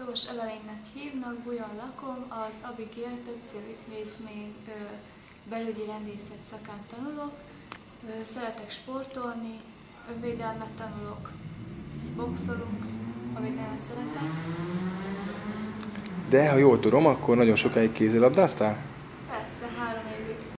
Jogos Evelynnek hívnak, Bujon lakom, az Abigail többcélintézmény belügyi rendészet szakán tanulok, szeretek sportolni, önvédelmet tanulok, boxolunk, amit nagyon szeretek. De ha jól tudom, akkor nagyon sokáig kézilabdáztál?